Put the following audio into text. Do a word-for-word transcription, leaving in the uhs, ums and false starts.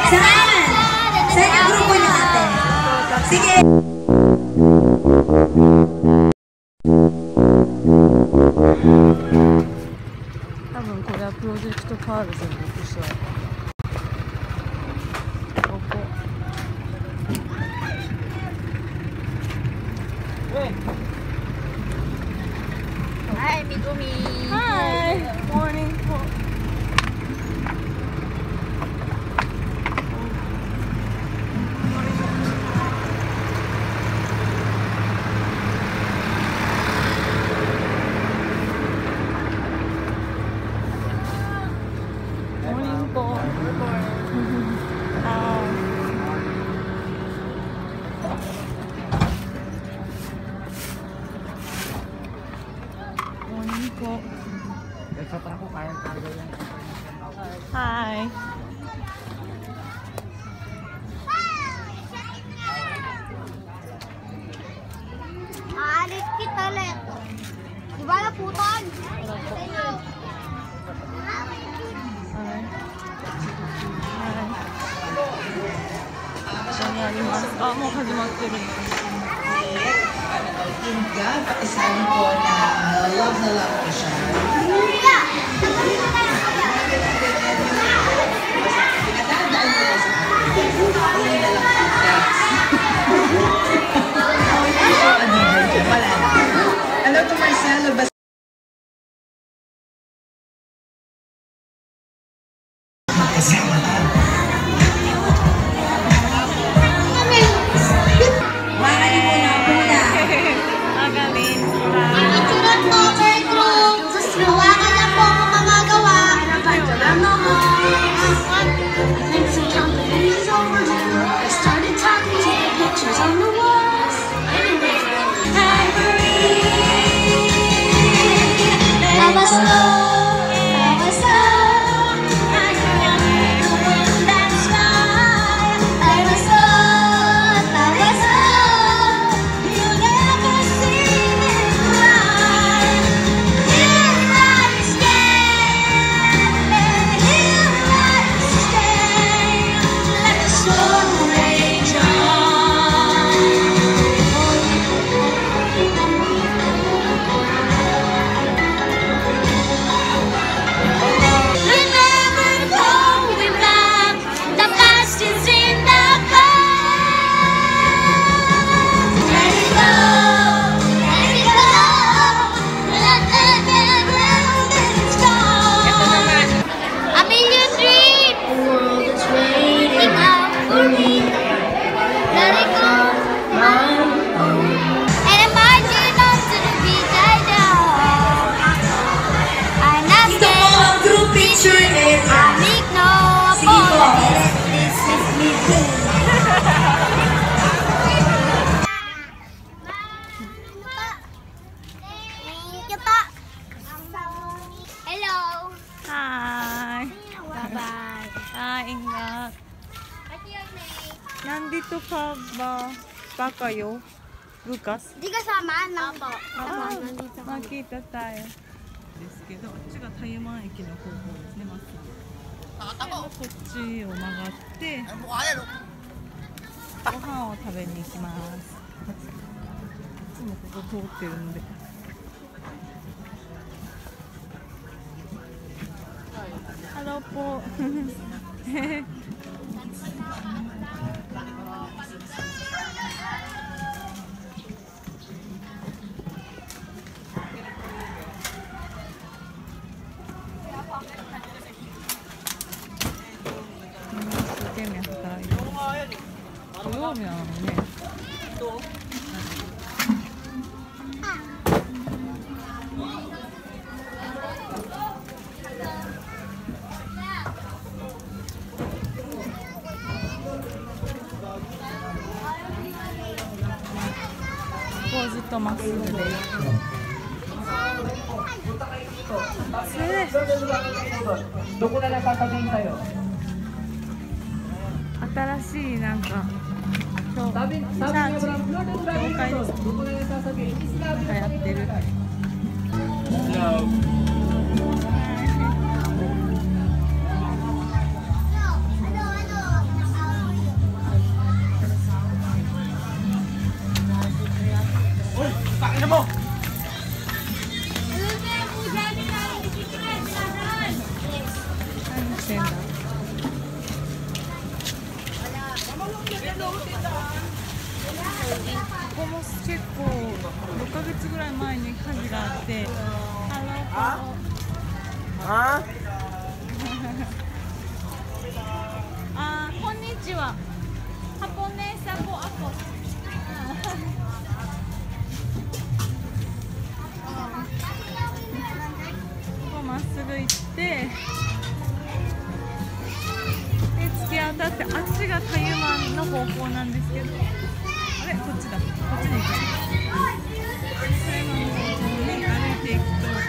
Saan? Saan yung grupo niyo ate? Sige! Tabunこれはプロジェクトカールズに行く人だ。ここ。 はい、みこみ。 はい。モーニング。Hi. Alis kita ulit. Di ba naputan? Hi. Ah, もう始まってる。 Kinga, pakisabi po na love na love ko siya. Hello to Marcelo. Nandito ka ba? Pa kayo? Lucas? Di kasama, no po. Ah, makita tayo. ですけど、あっちが台湾駅の方向ですね、まっすぐ。こっちを曲がって、ご飯を食べに行きます。いつもここ通ってるんで。ハローポー。土曜日なのにね。ここずっとまっすぐで。 どこでなかったでいいかよ。 新しいなんか今日チャーチ教会ですね。なんかやってる。 ここも結構ろっかげつぐらい前に火事があって、ハローああー、こんにちは。ハポネーサポアポ。ここまっすぐ行って、で突き当たって、あっちがタユマンの方向なんですけど、あれこっちだ。こっちに行く。タユマンの方向に歩いていくと。